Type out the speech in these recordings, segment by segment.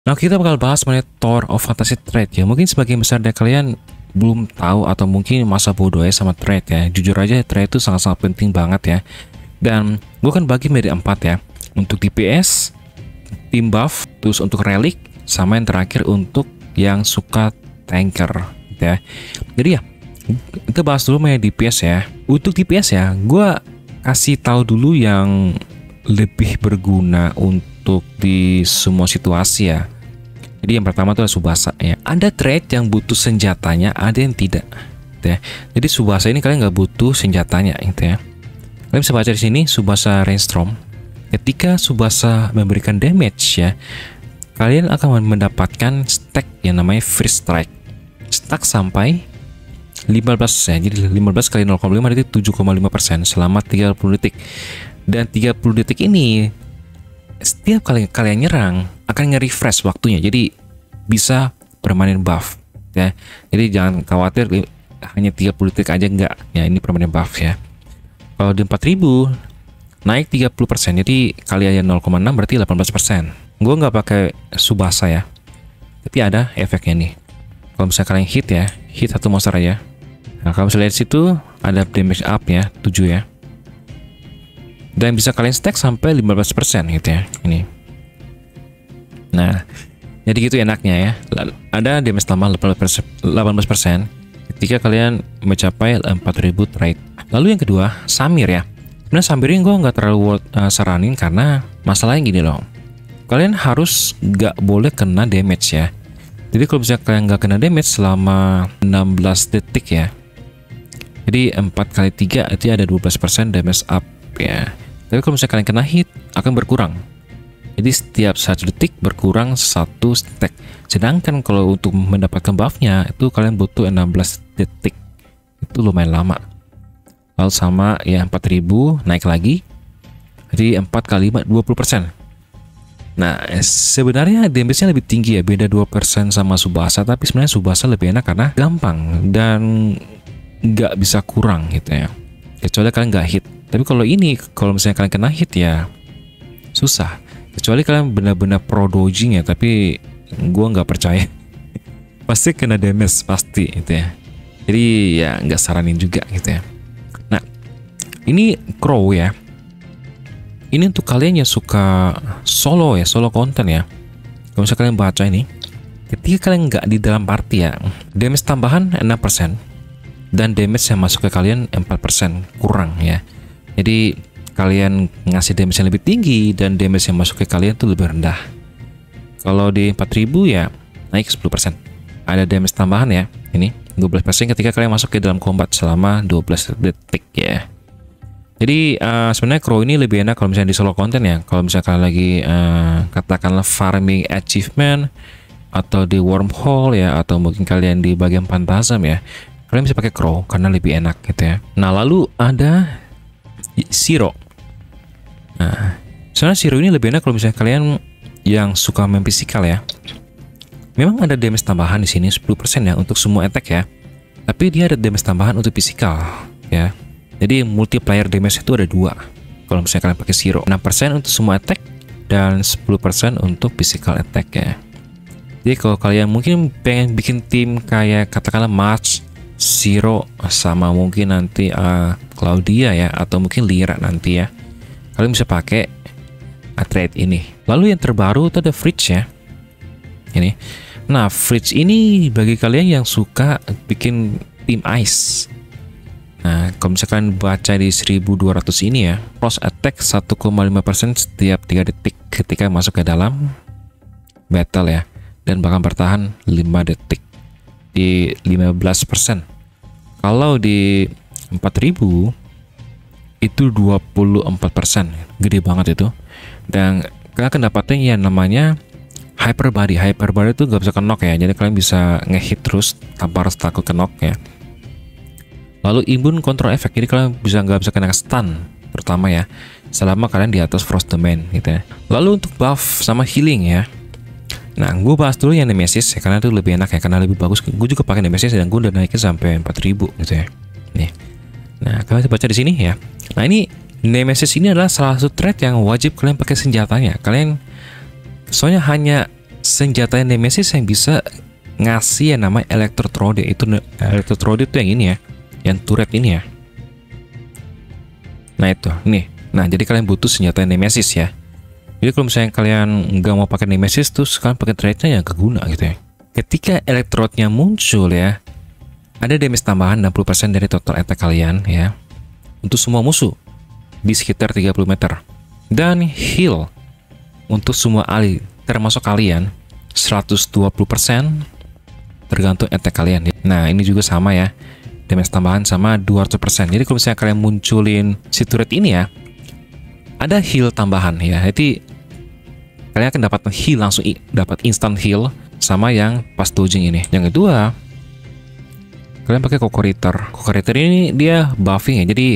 Nah, kita bakal bahas mengenai Tower of Fantasy trade ya. Mungkin sebagian besar dari kalian belum tahu atau mungkin masa bodoh ya sama trade ya. Jujur aja trade itu sangat-sangat penting banget ya. Dan gue kan bagi menjadi 4 ya. Untuk DPS, team buff, terus untuk relic, sama yang terakhir untuk yang suka tanker ya. Jadi ya, kita bahas dulu mengenai DPS ya. Untuk DPS ya, gue kasih tahu dulu yang lebih berguna untuk di semua situasi ya. Jadi yang pertama itu adalah Subasa ya. Ada trade yang butuh senjatanya, ada yang tidak gitu ya. Jadi Subasa ini kalian nggak butuh senjatanya gitu ya. Kalian bisa baca di sini Subasa Rainstorm. Ketika Subasa memberikan damage ya, kalian akan mendapatkan stack yang namanya Free Strike. Stack sampai 15 ya. Jadi 15 kali 0,5 itu 7,5% selama 30 detik. Dan 30 detik ini setiap kali kalian nyerang akan nge-refresh waktunya, jadi bisa permanen buff ya. Jadi jangan khawatir hanya 30 detik aja, enggak ya, ini permanen buff ya. Kalau di 4000 naik 30%, jadi kali aja 0,6 berarti 18%. Gue nggak pakai Subasa ya, tapi ada efeknya nih. Kalau misalnya kalian hit ya, hit satu monster aja. Nah, kalau misalnya lihat situ ada damage up ya, 7 ya. Dan bisa kalian stack sampai 15% gitu ya, ini. Nah, jadi gitu enaknya ya. Ada damage tambah 18% ketika kalian mencapai 4000 trade. Lalu yang kedua, Samir ya. Sebenarnya Samir ini gue nggak terlalu saranin karena masalahnya gini loh. Kalian harus nggak boleh kena damage ya. Jadi kalau misalnya kalian nggak kena damage selama 16 detik ya. Jadi 4 kali 3 itu ada 12% damage up ya. Tapi kalau misalnya kalian kena hit akan berkurang. Jadi setiap 1 detik berkurang 1 stack. Sedangkan kalau untuk mendapatkan buffnya itu kalian butuh 16 detik. Itu lumayan lama. Lalu sama ya 4000 naik lagi. Jadi 4 kali 5 20%. Nah, sebenarnya damage-nya lebih tinggi ya, beda 2% sama Subasa, tapi sebenarnya Subasa lebih enak karena gampang dan nggak bisa kurang gitu ya. Kecuali kalian nggak hit. Tapi kalau ini, kalau misalnya kalian kena hit ya susah. Kecuali kalian benar-benar pro dodging ya, tapi gua nggak percaya. Pasti kena damage pasti gitu ya. Jadi ya nggak saranin juga gitu ya. Nah, ini Crow ya. Ini untuk kalian yang suka solo ya, solo konten ya. Kalau misalnya kalian baca ini, ketika kalian nggak di dalam party ya, damage tambahan 6% dan damage yang masuk ke kalian 4% kurang ya. Jadi kalian ngasih damage yang lebih tinggi dan damage yang masuk ke kalian tuh lebih rendah. Kalau di 4000 ya naik 10%. Ada damage tambahan ya. Ini 12% ketika kalian masuk ke dalam combat selama 12 detik ya. Jadi sebenarnya Crow ini lebih enak kalau misalnya di solo konten ya. Kalau misalnya kalian lagi katakanlah farming achievement atau di wormhole ya, atau mungkin kalian di bagian Phantasm ya, kalian bisa pakai Crow karena lebih enak gitu ya. Nah, lalu ada Zero. Nah, sebenarnya Zero ini lebih enak kalau misalnya kalian yang suka main physical ya. Memang ada damage tambahan di sini 10% ya untuk semua attack ya. Tapi dia ada damage tambahan untuk physical ya. Jadi multiplier damage itu ada 2. Kalau misalnya kalian pakai Zero, 6% untuk semua attack dan 10% untuk physical attack ya. Jadi kalau kalian mungkin pengen bikin tim kayak katakanlah March, Zero sama mungkin nanti Claudia ya, atau mungkin Lyra nanti ya, kalian bisa pakai trade ini. Lalu yang terbaru itu ada Fridge ya. Ini. Nah, Fridge ini bagi kalian yang suka bikin tim ice. Nah, kalau misalkan baca di 1200 ini ya, cross attack 1,5% setiap 3 detik ketika masuk ke dalam battle ya, dan bahkan bertahan 5 detik di 15%. Kalau di 4000 itu 24%, gede banget itu. Dan kalian akan dapatnya yang namanya Hyper Body. Hyper Body itu gak bisa knock ya, jadi kalian bisa ngehit terus tanpa harus takut knock ya. Lalu immune control effect, jadi kalian nggak bisa kena stun terutama ya, selama kalian di atas Frost Domain gitu ya. Lalu untuk buff sama healing ya. Nah, gue bahas dulu yang Nemesis ya, karena itu lebih enak ya, karena lebih bagus. Gue juga pakai Nemesis dan gue udah naikin sampai 4000 gitu ya. Nih. Nah, kalian bisa baca di sini ya. Nah, ini Nemesis ini adalah salah satu trade yang wajib kalian pakai senjatanya. Kalian soalnya hanya senjata Nemesis yang bisa ngasih yang namanya Electrode. Itu Electrode itu yang ini ya, yang turret ini ya. Nah itu, nih. Nah jadi kalian butuh senjata Nemesis ya. Jadi kalau misalnya kalian nggak mau pakai Nemesis, terus kalian pakai turretnya yang keguna gitu ya. Ketika Electrode-nya muncul ya, ada damage tambahan 60% dari total attack kalian ya, untuk semua musuh di sekitar 30 meter. Dan heal untuk semua ally, termasuk kalian, 120% tergantung attack kalian ya. Nah ini juga sama ya, damage tambahan sama 200%. Jadi kalau misalnya kalian munculin si turret ini ya, ada heal tambahan ya. Jadi kalian akan dapat heal langsung, dapat instant heal sama yang pas dodging ini. Yang kedua, kalian pakai Coco-Ritter. Coco-Ritter ini dia buffing ya. Jadi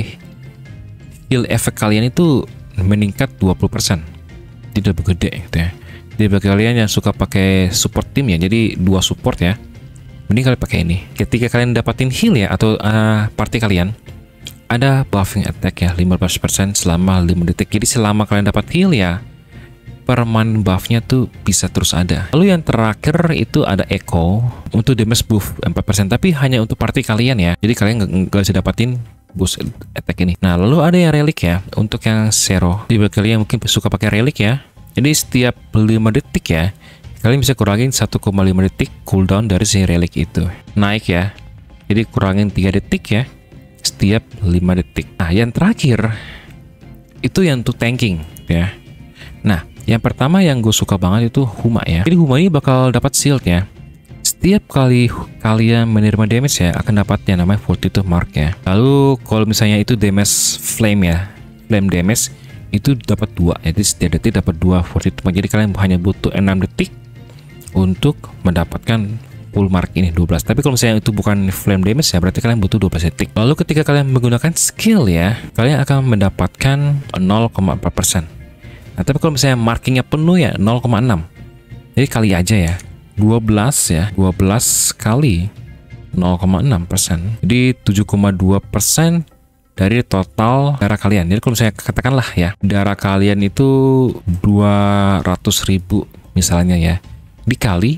heal efek kalian itu meningkat 20%. Tidak bergede gitu ya. Jadi bagi kalian yang suka pakai support team ya, jadi 2 support ya, mending kalian pakai ini. Ketika kalian dapatin heal ya, atau party kalian ada buffing attack ya, 15% selama 5 detik. Jadi selama kalian dapat heal ya, permanen buffnya tuh bisa terus ada. Lalu yang terakhir itu ada Echo untuk damage buff 4%, tapi hanya untuk party kalian ya. Jadi kalian nggak bisa dapatin boost attack ini. Nah lalu ada yang relic ya, untuk yang zero. Jadi bagi kalian yang mungkin suka pakai relic ya, jadi setiap 5 detik ya, kalian bisa kurangin 1,5 detik cooldown dari si relic itu. Naik ya. Jadi kurangin 3 detik ya, setiap 5 detik. Nah, yang terakhir itu yang untuk tanking ya. Nah, yang pertama yang gue suka banget itu Huma ya. Jadi Huma ini bakal dapat shield ya. Setiap kali kalian menerima damage ya, akan dapat yang namanya Fortitude Mark ya. Lalu kalau misalnya itu damage flame ya, flame damage itu dapat 2, jadi setiap detik dapat 2 Fortitude Mark. Jadi kalian hanya butuh 6 detik untuk mendapatkan full mark ini 12. Tapi kalau misalnya itu bukan flame damage ya, berarti kalian butuh 12 detik. Lalu ketika kalian menggunakan skill ya, kalian akan mendapatkan 0,4%. Nah tapi kalau misalnya markingnya penuh ya 0,6. Jadi kali aja ya, 12 ya, 12 kali 0,6%. Jadi 7,2% dari total darah kalian. Jadi kalau misalnya katakanlah ya, darah kalian itu 200.000 misalnya ya, dikali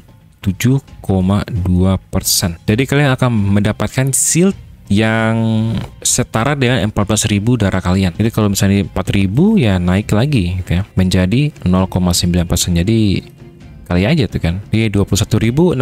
7,2%. Jadi kalian akan mendapatkan shield yang setara dengan 14.000 darah kalian. Jadi kalau misalnya 4.000 ya naik lagi gitu ya, menjadi 0,9%. Jadi kali aja tuh kan. Jadi 21.600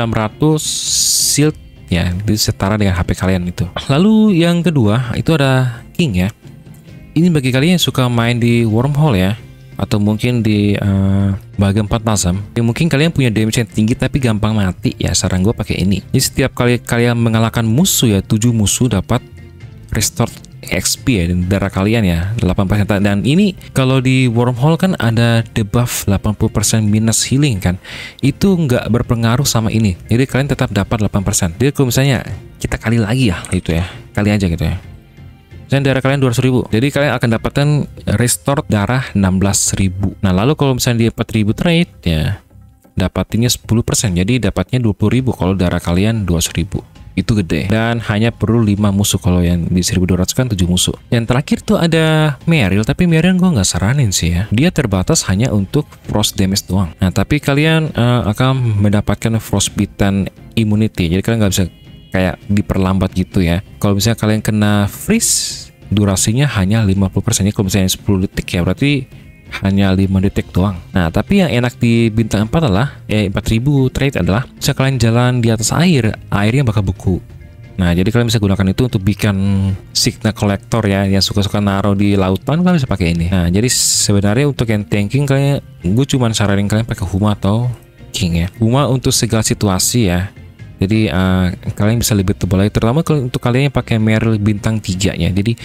shield ya, itu setara dengan HP kalian itu. Lalu yang kedua itu ada King ya. Ini bagi kalian yang suka main di wormhole ya, atau mungkin di bagian Phantasm, mungkin kalian punya damage yang tinggi tapi gampang mati ya, saran gue pakai ini. Jadi setiap kali kalian mengalahkan musuh ya, 7 musuh dapat restore XP ya, dan darah kalian ya 8%. Dan ini kalau di wormhole kan ada debuff 80% minus healing kan, itu nggak berpengaruh sama ini. Jadi kalian tetap dapat 8%. Jadi kalau misalnya kita kali lagi ya, itu ya, kali aja gitu ya, misalnya darah kalian 200.000, jadi kalian akan dapatkan restore darah 16.000. Nah lalu kalau misalnya di 4.000 trade ya, dapatinnya 10%, jadi dapatnya 20.000 kalau darah kalian 200.000. Itu gede, dan hanya perlu 5 musuh. Kalau yang di 1200 kan 7 musuh. Yang terakhir tuh ada Meryl, tapi Meryl gue nggak saranin sih ya, dia terbatas hanya untuk frost damage doang. Nah tapi kalian akan mendapatkan frostbitten immunity, jadi kalian nggak bisa kayak diperlambat gitu ya. Kalau misalnya kalian kena freeze, durasinya hanya 50%. Kalau misalnya 10 detik ya, berarti hanya 5 detik doang. Nah tapi yang enak di bintang 4 adalah 4000 trade adalah bisa kalian jalan di atas air, airnya bakal beku. Nah jadi kalian bisa gunakan itu untuk bikin signal collector ya, yang suka-suka naruh di lautan, kalian bisa pakai ini. Nah jadi sebenarnya untuk yang tanking, kalian, gue cuma saranin kalian pakai Huma atau King ya. Huma untuk segala situasi ya. Jadi kalian bisa lebih tebal lagi, terutama untuk kalian yang pakai Meryl bintang 3 ya. Jadi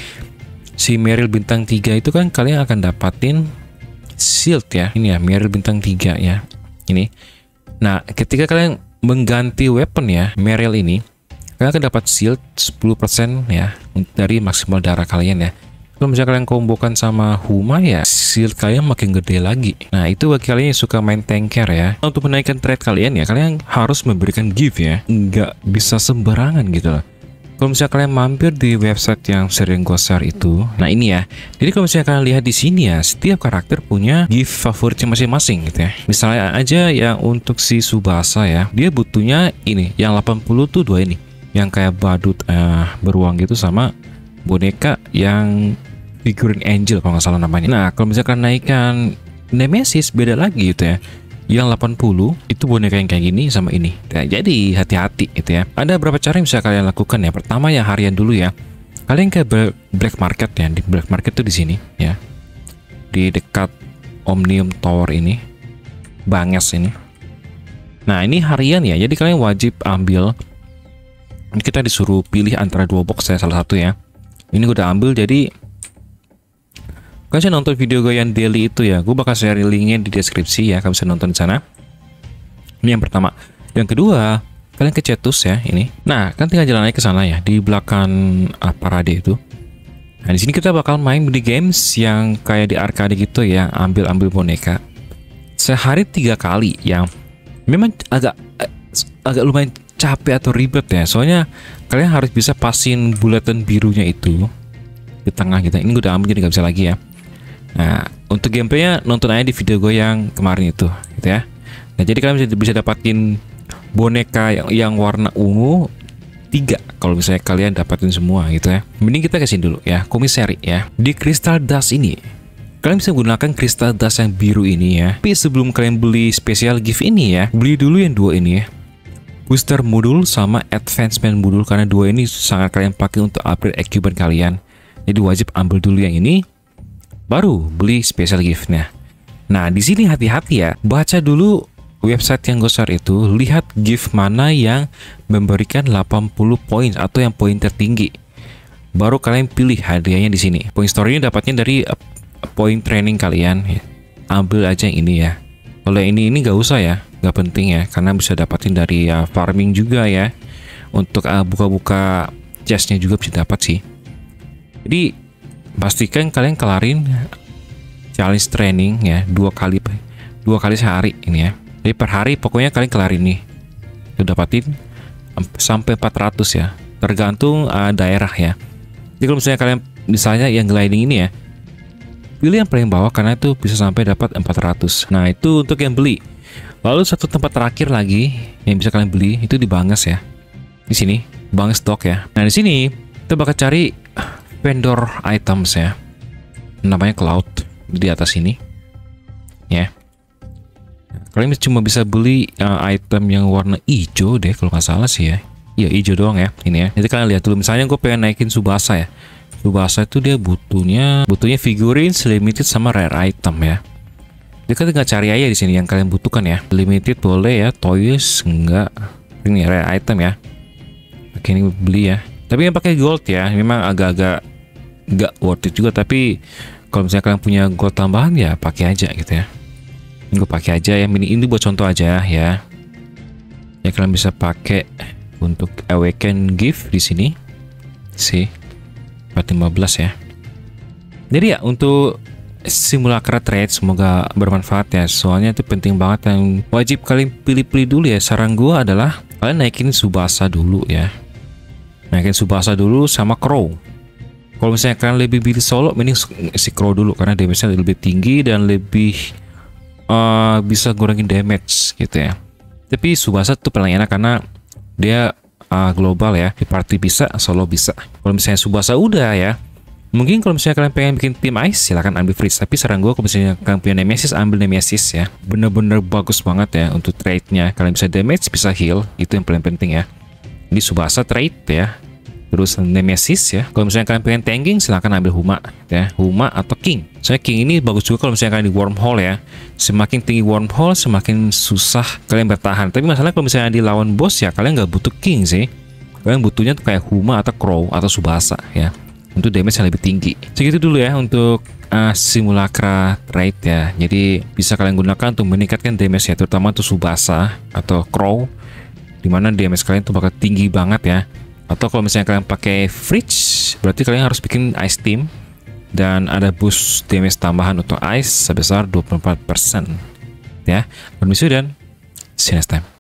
si Meryl bintang 3 itu kan kalian akan dapatin shield ya. Ini ya Meryl bintang 3 ya. Ini. Nah, ketika kalian mengganti weapon ya, Meryl ini, kalian akan dapat shield 10% ya dari maksimal darah kalian ya. Kalau misalnya kalian kombokan sama Huma ya, shield kalian makin gede lagi. Nah itu bagi kalian yang suka main tanker ya, untuk menaikkan trade kalian ya, kalian harus memberikan gift ya, nggak bisa sembarangan gitu loh. kalau misalnya kalian mampir di website yang sering gue share itu, nah ini ya. Jadi kalau misalnya kalian lihat di sini ya, setiap karakter punya gift favoritnya masing-masing gitu ya. Misalnya aja yang untuk si Tsubasa ya, dia butuhnya ini, yang 80 tuh dua ini, yang kayak badut beruang gitu sama boneka yang figurin angel kalau nggak salah namanya. Nah kalau misalkan naikkan Nemesis beda lagi gitu ya. Yang 80 itu boneka yang kayak gini sama ini. Nah, jadi hati-hati gitu ya. Ada beberapa cara yang bisa kalian lakukan ya. Pertama yang harian dulu ya. Kalian ke black market ya. Di black market tuh di sini ya. Di dekat Omnium Tower ini. Banges ini. Nah, ini harian ya. Jadi kalian wajib ambil. Kita disuruh pilih antara dua box ya, salah satu ya. Ini gue udah ambil, jadi kalian bisa nonton video gue yang daily itu ya. Gue bakal share linknya di deskripsi ya. Kalian bisa nonton di sana. Ini yang pertama. Yang kedua, kalian ke Cetus ya ini. Nah, kan tinggal jalan aja ke sana ya, di belakang parade itu. Nah, di sini kita bakal main mini games yang kayak di arcade gitu ya, ambil-ambil boneka. Sehari 3 kali yang memang agak lumayan capek atau ribet ya. Soalnya kalian harus bisa pasin bulatan birunya itu di tengah gitu. Ini gue udah ambil jadi nggak bisa lagi ya. Nah, untuk gameplaynya nonton aja di video gue yang kemarin itu, gitu ya. Nah, jadi kalian bisa dapatin boneka yang warna ungu 3 kalau misalnya kalian dapatin semua, gitu ya. Mending kita kasih dulu ya, komisari ya. Di Crystal Dust ini, kalian bisa gunakan Crystal Dust yang biru ini ya. Tapi sebelum kalian beli special gift ini ya, beli dulu yang 2 ini ya. Booster modul sama advancement modul, karena 2 ini sangat kalian pakai untuk upgrade equipment kalian. Jadi wajib ambil dulu yang ini, baru beli special giftnya. Nah, di sini hati-hati ya. Baca dulu website yang gue share itu, lihat gift mana yang memberikan 80 poin atau yang poin tertinggi. Baru kalian pilih hadiahnya di sini. Poin store ini dapatnya dari poin training kalian. Ambil aja yang ini ya. Kalau ini nggak usah ya, nggak penting ya, karena bisa dapatin dari farming juga ya. Untuk buka-buka chestnya juga bisa dapat sih. Jadi pastikan kalian kelarin challenge training ya 2 kali sehari ini ya. Jadi per hari pokoknya kalian kelarin nih. Itu dapatin sampai 400 ya. Tergantung daerah ya. Jadi kalau misalnya kalian misalnya yang gliding ini ya, pilih yang paling bawah karena itu bisa sampai dapat 400. Nah, itu untuk yang beli. Lalu satu tempat terakhir lagi yang bisa kalian beli itu di Banges ya. Di sini, Banges Dock ya. Nah, di sini kita bakal cari vendor items ya, namanya Cloud di atas ini ya. Kalian cuma bisa beli item yang warna hijau deh kalau nggak salah sih ya. Iya, hijau doang ya ini ya. Jadi kalian lihat dulu, misalnya gue pengen naikin Tsubasa ya. Tsubasa itu dia butuhnya figurines limited sama rare item ya. Jadi kan tinggal cari aja di sini yang kalian butuhkan ya. Limited boleh ya, toys enggak. Ini rare item ya. Oke, ini beli ya. Tapi yang pakai gold ya, memang agak-agak nggak worth it juga. Tapi kalau misalnya kalian punya gold tambahan ya pakai aja gitu ya. Gue pakai aja ya, ini buat contoh aja ya. Ya kalian bisa pakai untuk awaken gift di sini sih 415 ya. Jadi ya untuk simulacra trade semoga bermanfaat ya. Soalnya itu penting banget, yang wajib kalian pilih-pilih dulu ya. Saran gue adalah kalian naikin Tsubasa dulu ya. Naikin Tsubasa dulu sama Crow. Kalau misalnya kalian lebih pilih solo, mending si Crow dulu karena damage-nya lebih tinggi dan lebih bisa ngurangin damage gitu ya. Tapi Tsubasa tuh paling enak karena dia global ya. Di party bisa, solo bisa. Kalau misalnya Tsubasa udah ya, mungkin kalau misalnya kalian pengen bikin tim ice silahkan ambil freeze. Tapi saran gue kalau misalnya kalian punya Nemesis, ambil Nemesis ya. Bener-bener bagus banget ya untuk trade-nya. Kalian bisa damage, bisa heal, itu yang paling penting ya. Ini Tsubasa trade ya, terus Nemesis ya. Kalau misalnya kalian pengen tanking silahkan ambil Huma ya, Huma atau King. Soalnya King ini bagus juga kalau misalnya kalian di wormhole ya. Semakin tinggi wormhole semakin susah kalian bertahan. Tapi masalahnya kalau misalnya di lawan boss ya kalian nggak butuh King sih. Kalian butuhnya tuh kayak Huma atau Crow atau Tsubasa ya, untuk damage yang lebih tinggi. Segitu dulu ya untuk simulacra trade ya. Jadi bisa kalian gunakan untuk meningkatkan damage ya, terutama untuk Tsubasa atau Crow, dimana damage kalian tuh bakal tinggi banget ya. Atau kalau misalnya kalian pakai fridge, berarti kalian harus bikin ice team dan ada boost damage tambahan untuk ice sebesar 24% ya. Permisi dan see you next time.